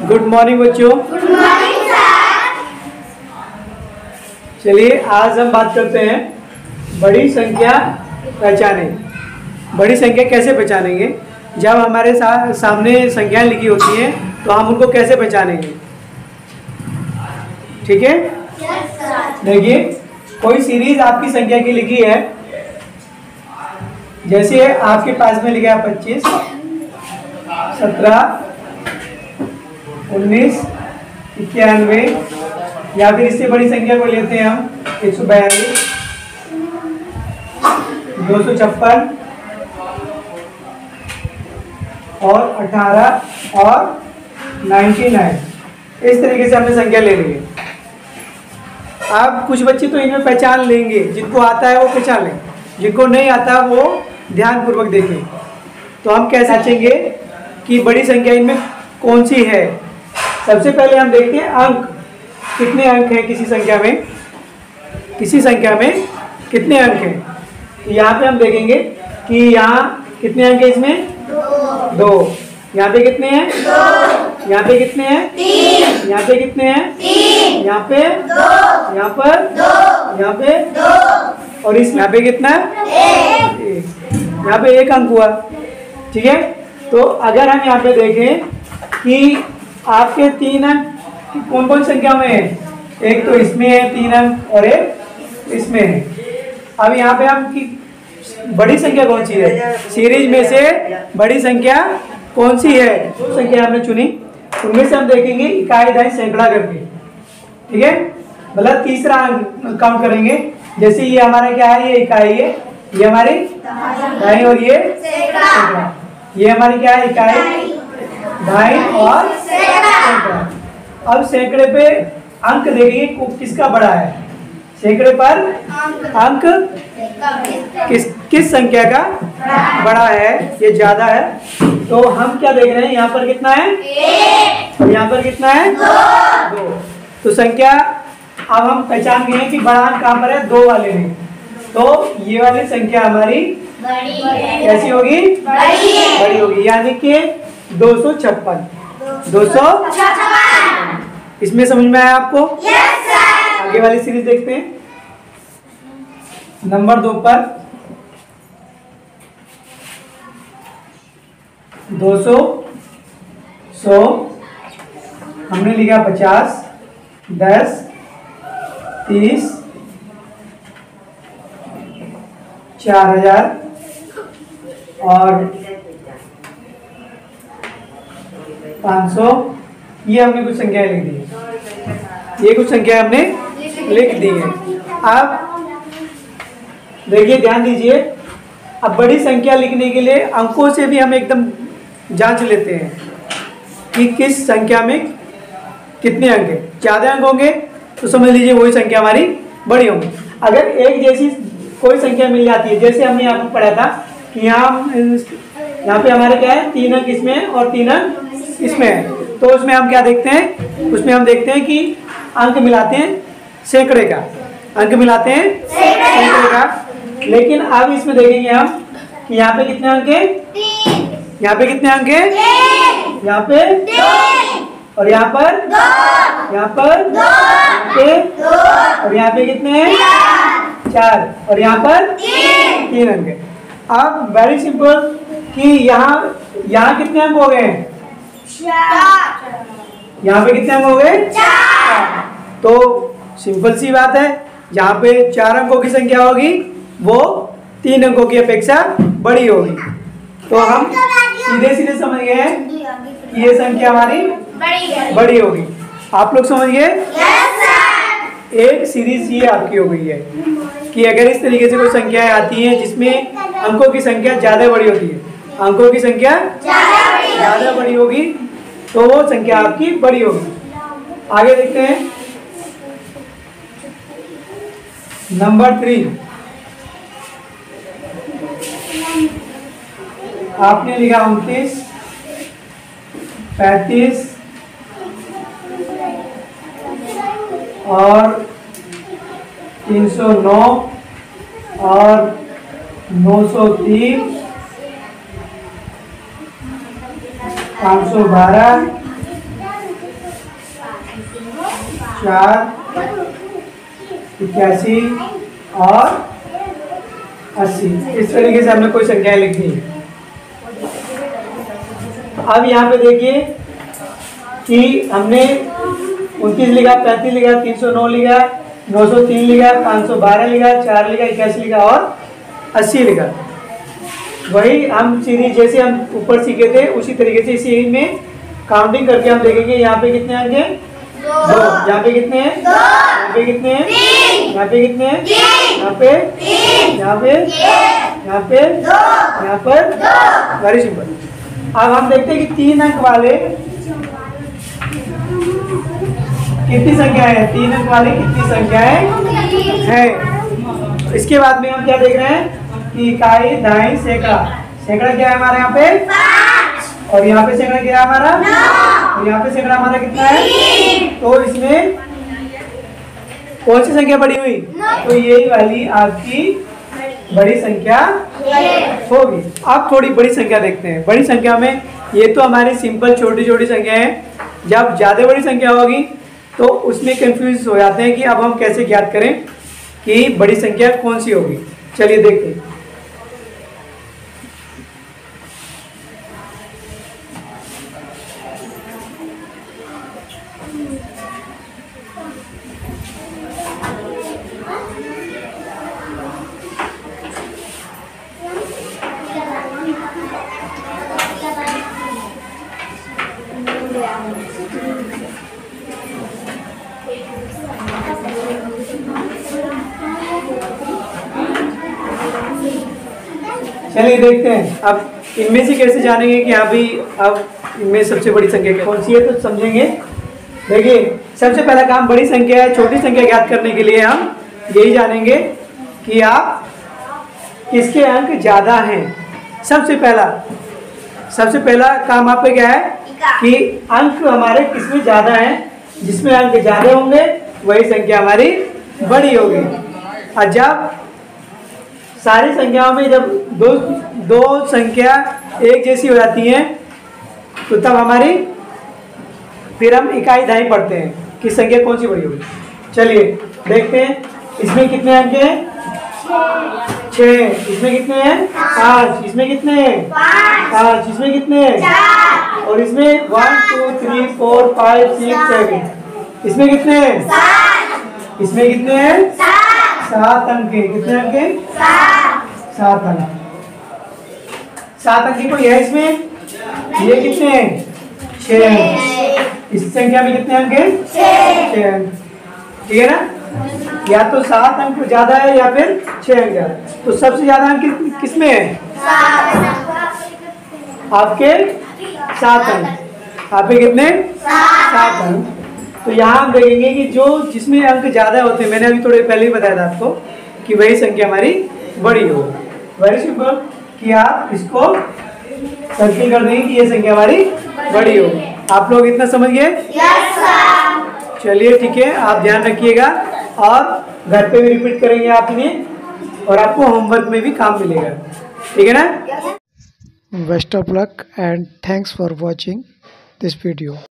Good morning बच्चों। Good morning sir. चलिए आज हम बात करते हैं बड़ी संख्या पहचानें। बड़ी संख्या कैसे पहचानेंगे? जब हमारे सामने संख्याएं लिखी होती हैं तो हम उनको कैसे पहचानेंगे? ठीक है, देखिए कोई सीरीज आपकी संख्या की लिखी है, जैसे आपके पास में लिखा है 25, 17, 19, 91, या फिर इससे बड़ी संख्या को लेते हैं हम 142, 256 और 18 और 99। इस तरीके से हमने संख्या ले ली है। अब कुछ बच्चे तो इनमें पहचान लेंगे, जिनको आता है वो पहचान लें, जिनको नहीं आता वो ध्यानपूर्वक देखें। तो हम कैसे जांचेंगे कि बड़ी संख्या इनमें कौन सी है? सबसे पहले हम देखते हैं अंक, कितने अंक हैं किसी संख्या में, किसी संख्या में कितने अंक हैं। तो यहाँ पे हम देखेंगे कि यहाँ कितने अंक हैं, इसमें 2। यहाँ पे कितने हैं? 2। यहाँ पे कितने हैं? 3। यहाँ पे कितने हैं? 3। यहाँ पे 2। यहाँ पर 2। यहाँ पे 2। और इस यहाँ पे कितना है? 1। यहाँ पे 1 अंक हुआ। ठीक है, तो अगर हम यहाँ पे देखें कि आपके 3 अंक कौन कौन संख्या में है, एक तो इसमें है 3 अंक और एक इसमें है। अब यहाँ पे हम की बड़ी संख्या कौन सी है, सीरीज में से बड़ी संख्या कौन सी है? जो संख्या हमने चुनी उनमें से हम देखेंगे इकाई, दहाई, सैकड़ा करके। ठीक है, मतलब तीसरा अंक काउंट करेंगे। जैसे ये हमारा क्या है, ये इकाई है, ये हमारी दहाई और ये सैकड़ा। ये हमारी क्या है, इकाई, दहाई और सैकड़ा। अब सैकड़े पे अंक देखिए किसका बड़ा है। सैकड़े पर अंक किस संख्या का बड़ा है, ये ज्यादा है। तो हम क्या देख रहे हैं, यहाँ पर कितना है? 1। और यहाँ पर कितना है? 2। तो संख्या अब हम पहचान गए हैं कि बड़ा अंक कहाँ पर है, 2 वाले में। तो ये वाली संख्या हमारी बड़ी है। कैसी होगी? बड़ी होगी, यानी कि 256। 256। इसमें समझ में आया आपको? Yes sir. आगे वाली सीरीज देखते हैं। नंबर 2 पर 200, 100, हमने लिखा 50, 10, 30, 4000 और 500। ये हमने कुछ संख्याएं लिख दी है, ये कुछ संख्या हमने लिख दी है। अब देखिए, ध्यान दीजिए, अब बड़ी संख्या लिखने के लिए अंकों से भी हम एकदम जांच लेते हैं कि किस संख्या में कितने अंक हैं। ज़्यादा अंक होंगे तो समझ लीजिए वही संख्या हमारी बड़ी होगी। अगर एक जैसी कोई संख्या मिल जाती है, जैसे हमने यहाँ पर पढ़ा था कि यहाँ पे हमारे क्या है, 3 अंक इसमें और 3 अंक इसमें है, तो उसमें हम क्या देखते हैं, उसमें हम देखते हैं कि अंक मिलाते हैं सैकड़े का, अंक मिलाते हैं सैकड़े का। लेकिन अब इसमें देखेंगे हम कि यहाँ पे कितने अंक हैं, 3। यहाँ पे कितने अंक हैं, 1। यहाँ पे 2। और यहाँ पर 2। यहाँ पर 2। यहाँ पे 2। और यहाँ पे कितने हैं, 4 और यहाँ पर 3 अंक है। अब वेरी सिंपल कि यहाँ कितने अंक हो गए, 4। यहाँ पे कितने अंक हो गए, 4। तो सिंपल सी बात है, जहाँ पे 4 अंकों की संख्या होगी वो 3 अंकों की अपेक्षा बड़ी होगी। तो हम सीधे सीधे समझ गए हैं कि ये संख्या हमारी बड़ी होगी। आप लोग समझ गए? Yes sir. एक सीरीज ये आपकी हो गई है कि अगर इस तरीके से कोई संख्याएं आती हैं जिसमें अंकों की संख्या ज़्यादा बड़ी होती है, अंकों की संख्या ज़्यादा बड़ी होगी, तो वो संख्या आपकी बड़ी होगी। आगे देखते हैं नंबर 3। आपने लिखा 29, 35 और 309 और 903, 512 4, 81 और 80। इस तरीके से हमने कोई संख्याएं लिख दी। अब यहाँ पे देखिए कि हमने 29 लिखा, 35 लिखा, 309 लिखा, 903 लिखा, 512 लिखा, 4 लिखा, 81 लिखा और 80 लिखा। वही हम सीधी जैसे हम ऊपर सीखे थे उसी तरीके से इसी में काउंटिंग करके हम देखेंगे यहाँ पे कितने आएंगे, 2, यहाँ पे कितने हैं, यहाँ पे कितने हैं, यहाँ पे कितने हैं, यहाँ पे, यहाँ पे, यहाँ पे, यहाँ पर। Very simple. अब हम देखते हैं कि 3 अंक वाले कितनी संख्याएं हैं, 3 अंक वाले कितनी संख्याएं हैं। इसके बाद में हम क्या देख रहे हैं कि इकाई, दहाई, सैकड़ा। सैकड़ा क्या है हमारे यहाँ पे, और यहाँ पे सैकड़ा क्या है हमारा, और यहाँ पे सैकड़ा हमारा कितना है। तो इसमें कौन सी संख्या बड़ी हुई, तो यही वाली आपकी बड़ी संख्या होगी। अब थोड़ी बड़ी संख्या देखते हैं। बड़ी संख्या में ये तो हमारी सिंपल छोटी छोटी संख्या है। जब ज़्यादा बड़ी संख्या होगी तो उसमें कंफ्यूज हो जाते हैं कि अब हम कैसे ज्ञात करें कि बड़ी संख्या कौन सी होगी। चलिए देखते हैं। चलिए देखते हैं अब इनमें से कैसे जानेंगे कि हाँ भाई अब इनमें सबसे बड़ी संख्या कौन सी है, तो समझेंगे। देखिए सबसे पहला काम बड़ी संख्या है, छोटी संख्या ज्ञात करने के लिए हम यही जानेंगे कि आप किसके अंक ज़्यादा हैं। सबसे पहला काम आप पे क्या है कि अंक हमारे किसमें ज़्यादा हैं। जिसमें अंक ज़्यादा होंगे वही संख्या हमारी बड़ी होगी। और जब सारी संख्याओं में जब दो संख्या एक जैसी हो जाती हैं तो तब हमारी फिर हम इकाई दहाई पढ़ते हैं कि संख्या कौन सी बड़ी होगी। चलिए देखते हैं इसमें कितने अंक हैं, 6। इसमें कितने हैं, 5। इसमें कितने हैं, 5। इसमें कितने हैं, और इसमें 1 2 3 4 5 6 7। इसमें कितने हैं, इसमें कितने हैं, 7 अंक हैं। कितने अंक हैं, 7 अंक। 7 अंक कोई है इसमें, ये कितने हैं, 6 अंक। इस संख्या में कितने अंक हैं, 6 अंक। ठीक है ना, या तो 7 अंक ज्यादा है या फिर 6 अंक ज्यादा। तो सबसे ज्यादा अंक किसमें है, आपके 7 अंक। आपके कितने, 7 अंक। तो यहाँ हम देखेंगे कि जो जिसमें अंक ज्यादा होते हैं, मैंने अभी थोड़े पहले ही बताया था आपको कि वही संख्या हमारी बड़ी हो। वेरी सिंपल कि आप इसको सर्किल कर देंगे कि ये संख्या हमारी बड़ी हो। आप लोग इतना समझ गए? Yes sir. चलिए ठीक है, आप ध्यान रखिएगा और घर पे भी रिपीट करेंगे आप इन्हें, और आपको होमवर्क में भी काम मिलेगा। ठीक है ना? Best of luck and thanks for watching this video.